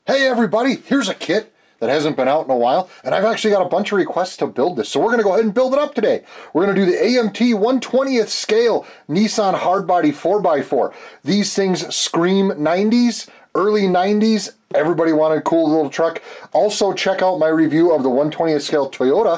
Hey everybody, here's a kit that hasn't been out in a while, and I've actually got a bunch of requests to build this, so we're going to go ahead and build it up today. We're going to do the AMT 1/20th scale Nissan Hardbody 4x4. These things scream 90s, early 90s. Everybody wanted a cool little truck. Also, check out my review of the 1/20th scale Toyota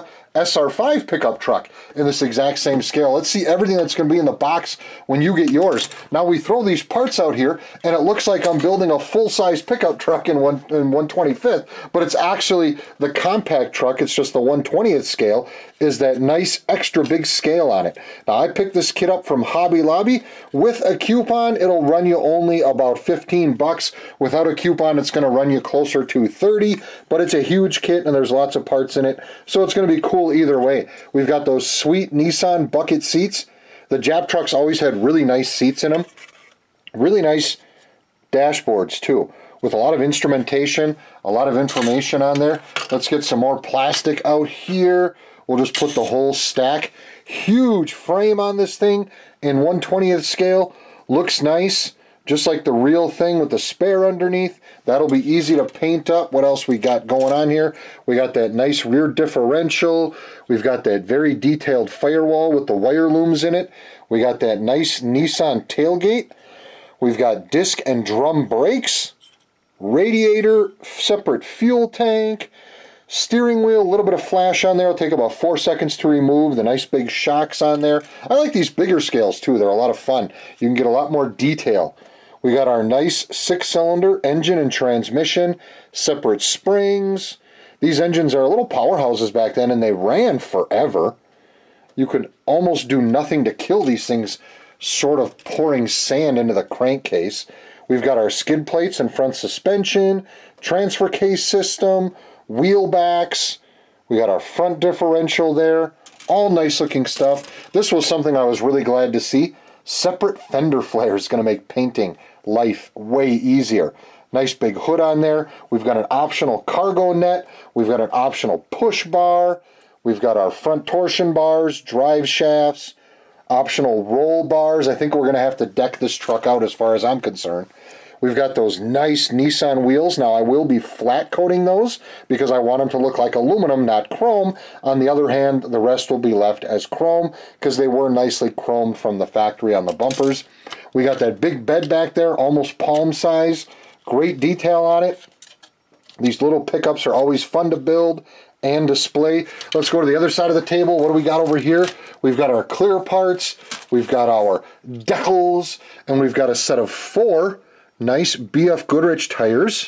SR5 pickup truck in this exact same scale. Let's see everything that's going to be in the box when you get yours. Now we throw these parts out here and it looks like I'm building a full-size pickup truck in 1/25th, but it's actually the compact truck. It's just the 1/20th scale is that nice extra big scale on it. Now I picked this kit up from Hobby Lobby. With a coupon, it'll run you only about 15 bucks. Without a coupon, it's going to run you closer to 30, but it's a huge kit and there's lots of parts in it, so it's going to be cool either way. We've got those sweet Nissan bucket seats. The Jap trucks always had really nice seats in them. Really nice dashboards too, with a lot of instrumentation, a lot of information on there. Let's get some more plastic out here. We'll just put the whole stack. Huge frame on this thing in 1/20th scale. Looks nice, just like the real thing with the spare underneath. That'll be easy to paint up. What else we got going on here? We got that nice rear differential. We've got that very detailed firewall with the wire looms in it. We got that nice Nissan tailgate. We've got disc and drum brakes, radiator, separate fuel tank, steering wheel, a little bit of flash on there. It'll take about 4 seconds to remove. The nice big shocks on there. I like these bigger scales too. They're a lot of fun. You can get a lot more detail. We got our nice 6-cylinder engine and transmission, separate springs. These engines are little powerhouses back then and they ran forever. You could almost do nothing to kill these things, sort of pouring sand into the crankcase. We've got our skid plates and front suspension, transfer case system, wheel backs. We got our front differential there. All nice looking stuff. This was something I was really glad to see. Separate fender flares is going to make painting life way easier. Nice big hood on there. We've got an optional cargo net. We've got an optional push bar. We've got our front torsion bars, drive shafts, optional roll bars. I think we're going to have to deck this truck out as far as I'm concerned. We've got those nice Nissan wheels. Now I will be flat coating those because I want them to look like aluminum, not chrome. On the other hand, the rest will be left as chrome because they were nicely chromed from the factory on the bumpers. We got that big bed back there, almost palm size. Great detail on it. These little pickups are always fun to build and display. Let's go to the other side of the table. What do we got over here? We've got our clear parts, we've got our decals, and we've got a set of 4 nice BF Goodrich tires.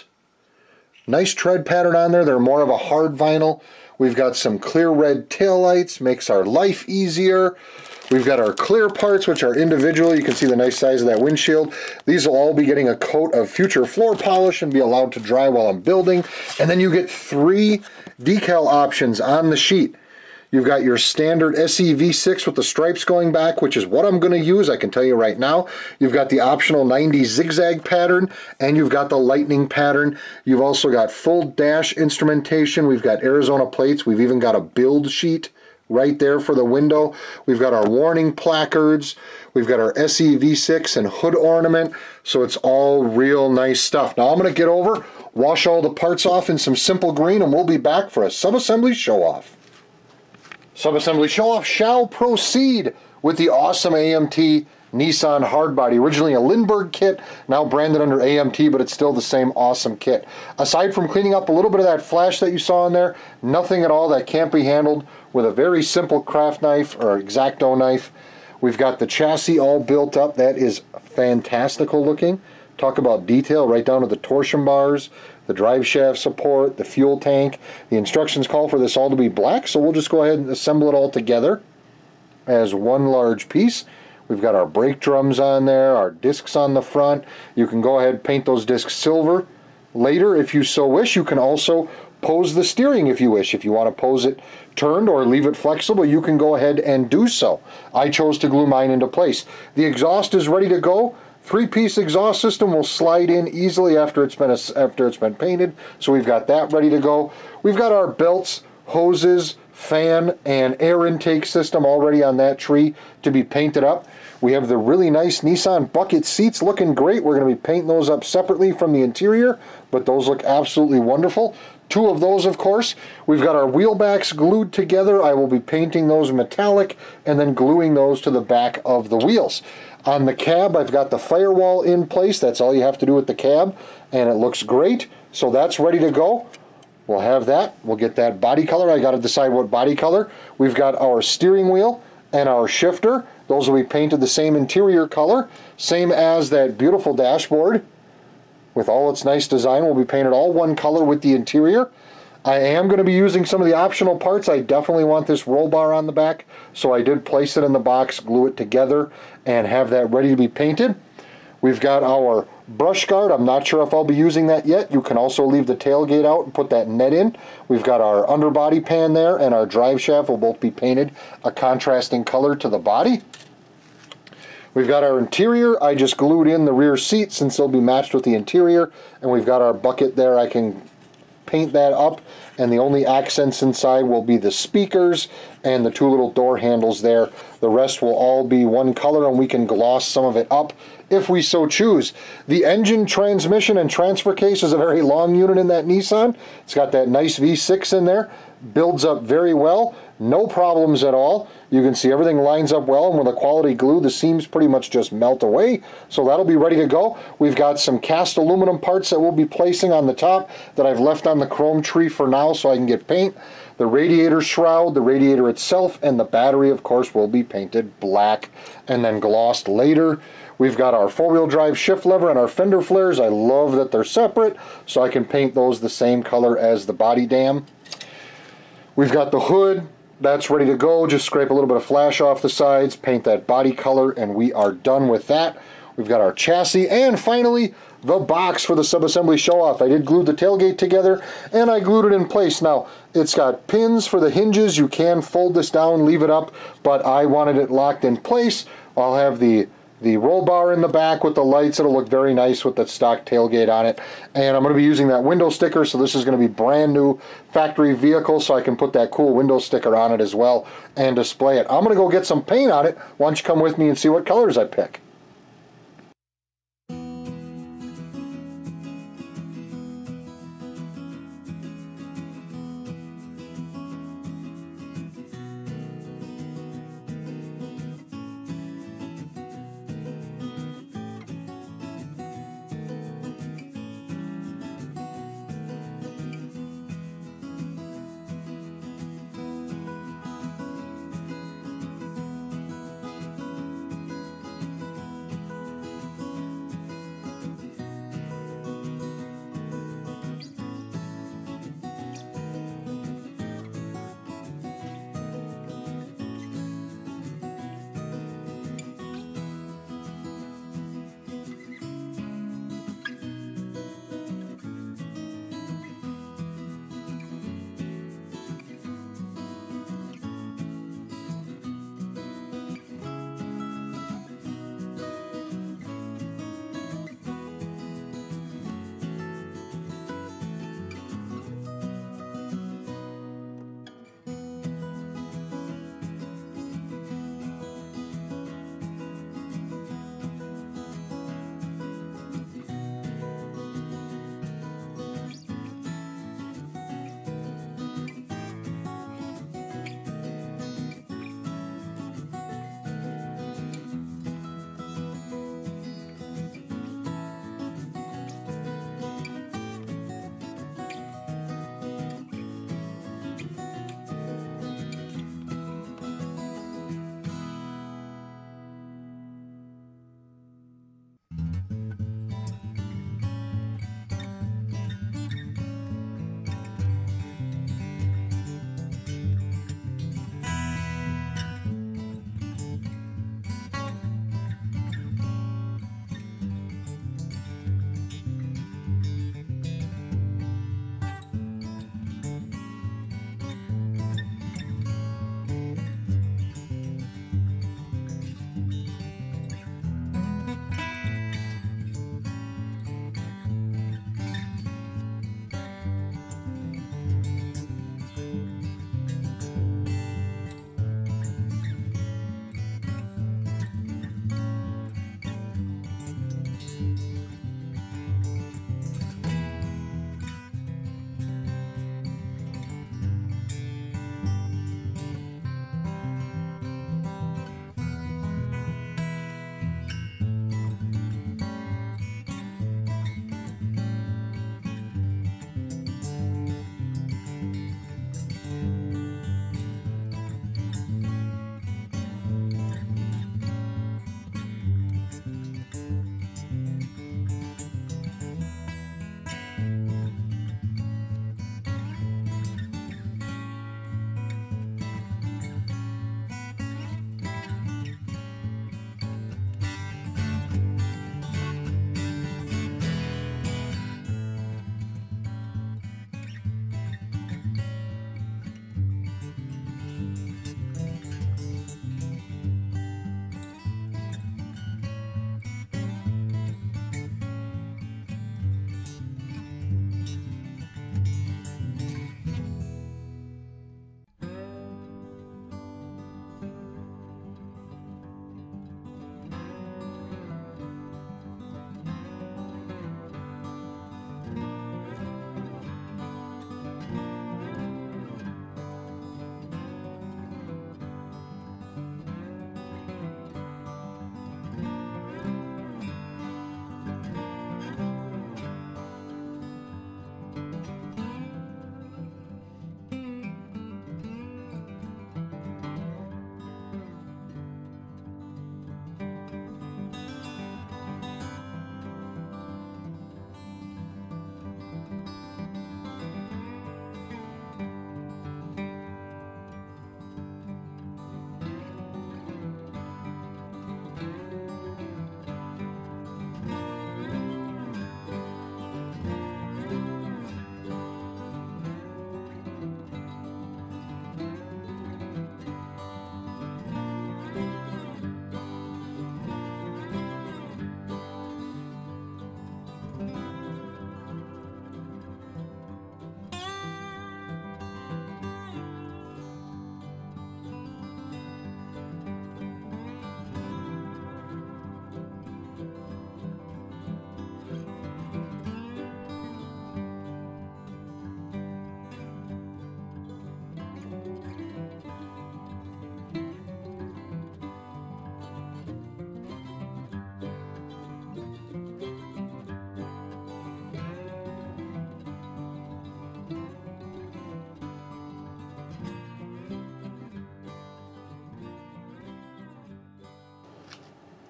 Nice tread pattern on there. They're more of a hard vinyl. We've got some clear red taillights, makes our life easier. We've got our clear parts, which are individual. You can see the nice size of that windshield. These will all be getting a coat of future floor polish and be allowed to dry while I'm building. And then you get 3 decal options on the sheet. You've got your standard SEV6 with the stripes going back, which is what I'm going to use, I can tell you right now. You've got the optional 90 zigzag pattern, and you've got the lightning pattern. You've also got full dash instrumentation. We've got Arizona plates. We've even got a build sheet right there for the window. We've got our warning placards. We've got our SEV6 and hood ornament. So it's all real nice stuff. Now I'm going to get over, wash all the parts off in some simple green, and we'll be back for a sub-assembly show-off. Sub-assembly show-off shall proceed with the awesome AMT Nissan Hardbody. Originally a Lindbergh kit, now branded under AMT, but it's still the same awesome kit. Aside from cleaning up a little bit of that flash that you saw in there, nothing at all that can't be handled with a very simple craft knife or X-Acto knife. We've got the chassis all built up. That is fantastical looking. Talk about detail right down to the torsion bars, the drive shaft support, the fuel tank. The instructions call for this all to be black, so we'll just go ahead and assemble it all together as one large piece. We've got our brake drums on there, our discs on the front. You can go ahead and paint those discs silver later if you so wish. You can also pose the steering if you wish. If you want to pose it turned or leave it flexible, you can go ahead and do so. I chose to glue mine into place. The exhaust is ready to go. 3-piece exhaust system will slide in easily after it's been painted, so we've got that ready to go. We've got our belts hoses, fan, and air intake system already on that tree to be painted up. We have the really nice Nissan bucket seats looking great. We're going to be painting those up separately from the interior, but those look absolutely wonderful. 2 of those, of course. We've got our wheel backs glued together. I will be painting those metallic and then gluing those to the back of the wheels. On the cab, I've got the firewall in place. That's all you have to do with the cab, and it looks great. So that's ready to go. We'll have that. We'll get that body color. I got to decide what body color. We've got our steering wheel and our shifter. Those will be painted the same interior color, same as that beautiful dashboard with all its nice design. Will be painted all one color with the interior. I am going to be using some of the optional parts. I definitely want this roll bar on the back, so I did place it in the box, glue it together, and have that ready to be painted. We've got our brush guard. I'm not sure if I'll be using that yet. You can also leave the tailgate out and put that net in. We've got our underbody pan there, and our drive shaft will both be painted a contrasting color to the body. We've got our interior. I just glued in the rear seat since they'll be matched with the interior, and we've got our bucket there. I can paint that up, and the only accents inside will be the speakers and the 2 little door handles there. The rest will all be one color, and we can gloss some of it up if we so choose. The engine, transmission, and transfer case is a very long unit in that Nissan. It's got that nice V6 in there. Builds up very well. No problems at all. You can see everything lines up well, and with a quality glue, the seams pretty much just melt away. So that'll be ready to go. We've got some cast aluminum parts that we'll be placing on the top that I've left on the chrome tree for now so I can get paint. The radiator shroud, the radiator itself, and the battery, of course, will be painted black and then glossed later. We've got our 4-wheel drive shift lever and our fender flares. I love that they're separate, so I can paint those the same color as the body dam. We've got the hood. That's ready to go. Just scrape a little bit of flash off the sides, paint that body color, and we are done with that. We've got our chassis, and finally, the box for the subassembly show-off. I did glue the tailgate together, and I glued it in place. Now, it's got pins for the hinges. You can fold this down, leave it up, but I wanted it locked in place. I'll have the roll bar in the back with the lights. It'll look very nice with the stock tailgate on it. And I'm going to be using that window sticker, so this is going to be brand new factory vehicle, so I can put that cool window sticker on it as well and display it. I'm going to go get some paint on it. Why don't you come with me and see what colors I pick?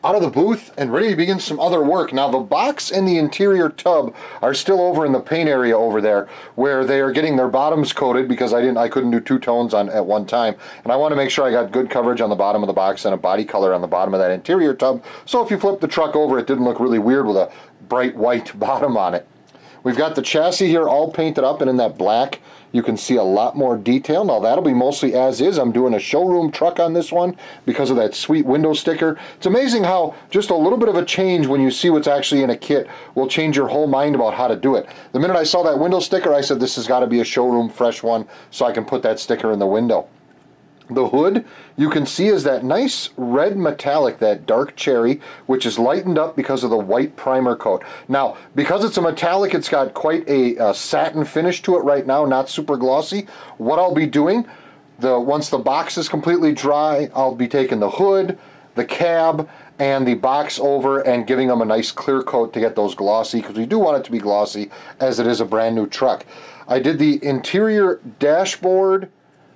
out of the booth and ready to begin some other work. Now the box and the interior tub are still over in the paint area over there where they are getting their bottoms coated because I couldn't do two tones on at one time, and I want to make sure I got good coverage on the bottom of the box and a body color on the bottom of that interior tub, so if you flip the truck over it didn't look really weird with a bright white bottom on it. We've got the chassis here all painted up, and in that black you can see a lot more detail. Now that'll be mostly as is. I'm doing a showroom truck on this one because of that sweet window sticker. It's amazing how just a little bit of a change when you see what's actually in a kit will change your whole mind about how to do it. The minute I saw that window sticker, I said this has got to be a showroom fresh one so I can put that sticker in the window. The hood, you can see, is that nice red metallic, that dark cherry, which is lightened up because of the white primer coat. Now, because it's a metallic, it's got quite a satin finish to it right now, not super glossy. What I'll be doing, once the box is completely dry, I'll be taking the hood, the cab, and the box over and giving them a nice clear coat to get those glossy, because we do want it to be glossy as it is a brand new truck. I did the interior dashboard,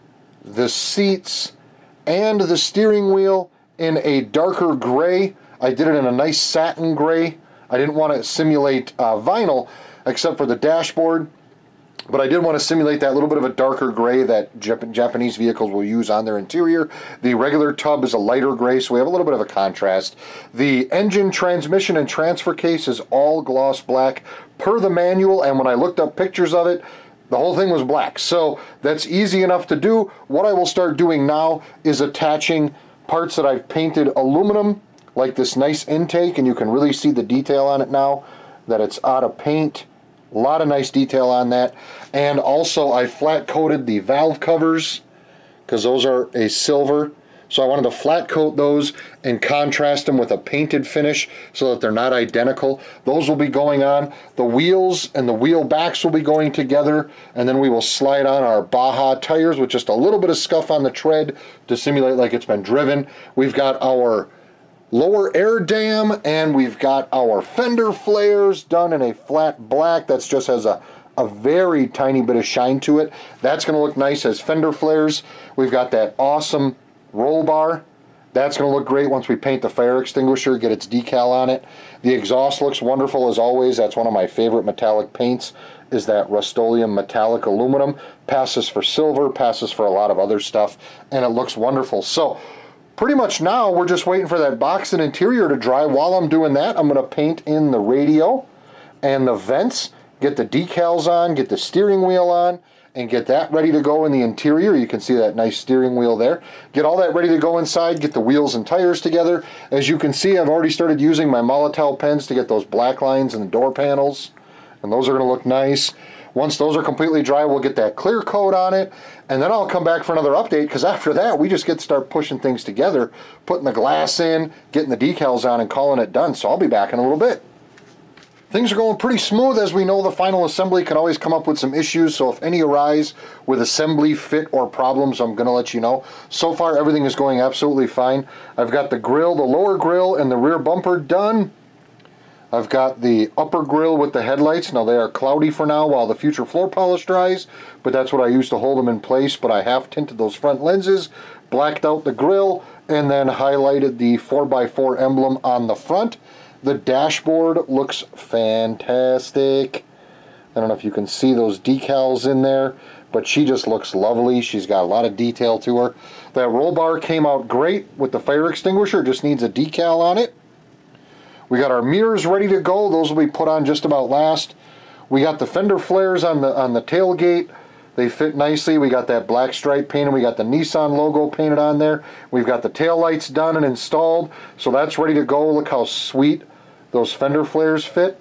the seats, and the steering wheel in a darker gray. I did it in a nice satin gray. I didn't want to simulate vinyl except for the dashboard, but I did want to simulate that little bit of a darker gray that Japanese vehicles will use on their interior. The regular tub is a lighter gray, so we have a little bit of a contrast. The engine, transmission, and transfer case is all gloss black per the manual, and when I looked up pictures of it, the whole thing was black, so that's easy enough to do. What I will start doing now is attaching parts that I've painted aluminum, like this nice intake, and you can really see the detail on it now that it's out of paint. A lot of nice detail on that. And also I flat coated the valve covers because those are a silver. So I wanted to flat coat those and contrast them with a painted finish so that they're not identical. Those will be going on. The wheels and the wheel backs will be going together, and then we will slide on our Baja tires with just a little bit of scuff on the tread to simulate like it's been driven. We've got our lower air dam, and we've got our fender flares done in a flat black. That just has a very tiny bit of shine to it. That's going to look nice as fender flares. We've got that awesome roll bar. That's going to look great once we paint the fire extinguisher, get its decal on it. The exhaust looks wonderful as always. That's one of my favorite metallic paints, is that Rust-Oleum metallic aluminum. Passes for silver, passes for a lot of other stuff, and it looks wonderful. So pretty much now we're just waiting for that box and interior to dry. While I'm doing that, I'm going to paint in the radio and the vents, get the decals on, get the steering wheel on, and get that ready to go in the interior. You can see that nice steering wheel there. Get all that ready to go inside, get the wheels and tires together. As you can see, I've already started using my Molotow pens to get those black lines in the door panels, and those are going to look nice. Once those are completely dry, we'll get that clear coat on it, and then I'll come back for another update, because after that, we just get to start pushing things together, putting the glass in, getting the decals on, and calling it done. So I'll be back in a little bit. Things are going pretty smooth. As we know, the final assembly can always come up with some issues, so if any arise with assembly, fit, or problems, I'm going to let you know. So far, everything is going absolutely fine. I've got the grill, the lower grill, and the rear bumper done. I've got the upper grill with the headlights. Now, they are cloudy for now while the future floor polish dries, but that's what I use to hold them in place. But I have tinted those front lenses, blacked out the grill, and then highlighted the 4x4 emblem on the front. The dashboard looks fantastic. I don't know if you can see those decals in there, but she just looks lovely. She's got a lot of detail to her. That roll bar came out great with the fire extinguisher. Just needs a decal on it. We got our mirrors ready to go. Those will be put on just about last. We got the fender flares on the tailgate. They fit nicely. We got that black stripe painted. We got the Nissan logo painted on there. We've got the tail lights done and installed. So that's ready to go. Look how sweet those fender flares fit.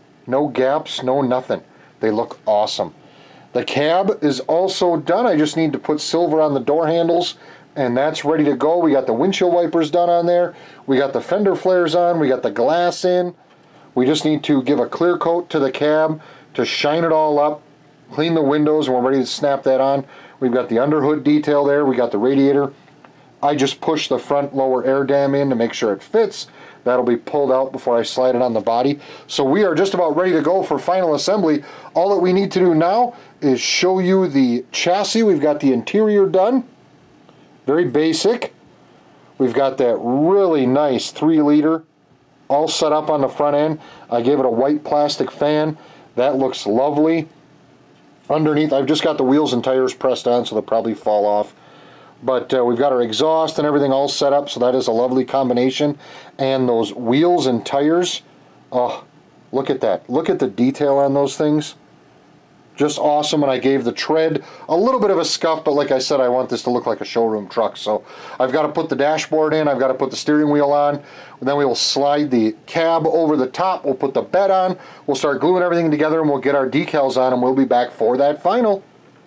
No gaps, no nothing. They look awesome. The cab is also done. I just need to put silver on the door handles, and that's ready to go. We got the windshield wipers done on there. We got the fender flares on. We got the glass in. We just need to give a clear coat to the cab to shine it all up, clean the windows, and we're ready to snap that on. We've got the underhood detail there. We got the radiator. I just push the front lower air dam in to make sure it fits. That'll be pulled out before I slide it on the body. So we are just about ready to go for final assembly. All that we need to do now is show you the chassis. We've got the interior done. Very basic. We've got that really nice 3-liter all set up on the front end. I gave it a white plastic fan. That looks lovely. Underneath, I've just got the wheels and tires pressed on, so they'll probably fall off. But we've got our exhaust and everything all set up, so that is a lovely combination. And those wheels and tires, oh, look at that. Look at the detail on those things. Just awesome. And I gave the tread a little bit of a scuff, but like I said, I want this to look like a showroom truck. So I've got to put the dashboard in, I've got to put the steering wheel on, and then we will slide the cab over the top, we'll put the bed on, we'll start gluing everything together, and we'll get our decals on, and we'll be back for that final.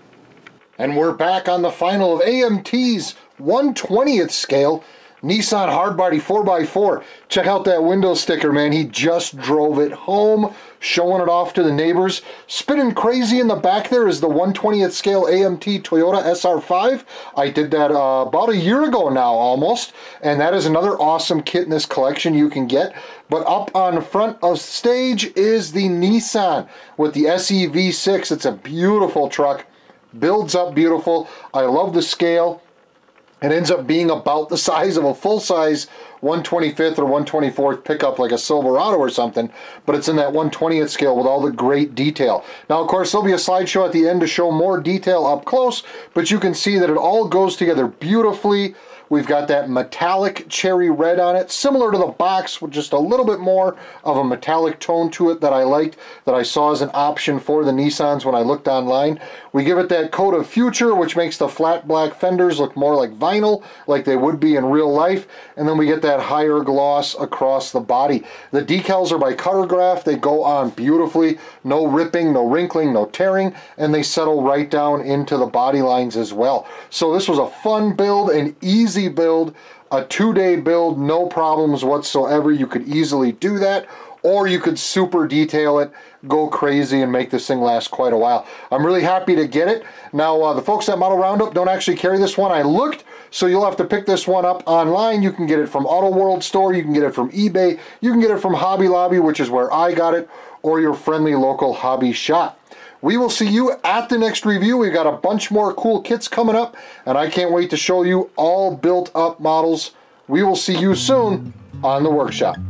And we're back on the final of AMT's 1/20th scale Nissan Hardbody 4x4. Check out that window sticker, man. He just drove it home, showing it off to the neighbors. Spinning crazy in the back there is the 1/20th scale AMT Toyota SR5. I did that about a year ago now, almost. And that is another awesome kit in this collection you can get. But up on front of stage is the Nissan with the SE V6. It's a beautiful truck. Builds up beautiful. I love the scale. It ends up being about the size of a full-size 125th or 124th pickup like a Silverado or something, but it's in that 1/20th scale with all the great detail. Now, of course, there'll be a slideshow at the end to show more detail up close, but you can see that it all goes together beautifully. We've got that metallic cherry red on it, similar to the box with just a little bit more of a metallic tone to it that I liked, that I saw as an option for the Nissans when I looked online. We give it that coat of future, which makes the flat black fenders look more like vinyl, like they would be in real life, and then we get that higher gloss across the body. The decals are by Cuttergraph. They go on beautifully, no ripping, no wrinkling, no tearing, and they settle right down into the body lines as well. So this was a fun build, an easy build, a 2-day build, no problems whatsoever. You could easily do that, or you could super detail it, go crazy, and make this thing last quite a while. I'm really happy to get it. Now, the folks at Model Roundup don't actually carry this one. I looked, so you'll have to pick this one up online. You can get it from Auto World Store, you can get it from eBay, you can get it from Hobby Lobby, which is where I got it, or your friendly local hobby shop. We will see you at the next review. We've got a bunch more cool kits coming up, and I can't wait to show you all built up models. We will see you soon on the workshop.